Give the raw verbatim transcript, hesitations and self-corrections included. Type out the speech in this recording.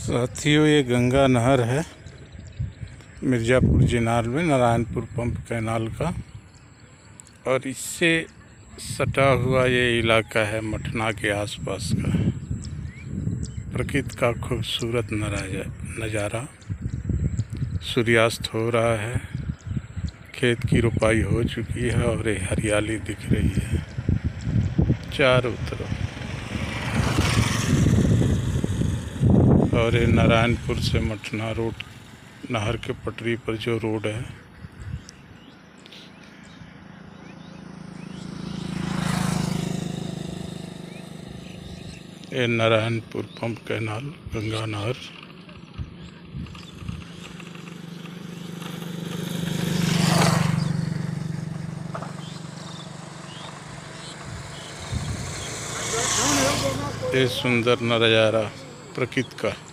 साथियों, ये गंगा नहर है मिर्ज़ापुर जिनाल में, नारायणपुर पंप कैनाल का। और इससे सटा हुआ ये इलाका है मठना के आसपास का। प्रकृति का खूबसूरत नज़ारा। सूर्यास्त हो रहा है, खेत की रुपाई हो चुकी है और ये हरियाली दिख रही है चारों तरफ। और ये नारायणपुर से मठना रोड, नहर के पटरी पर जो रोड है, ये नारायणपुर पंप कैनाल गंगा नहर। ये सुंदर नज़ारा प्रकृति का।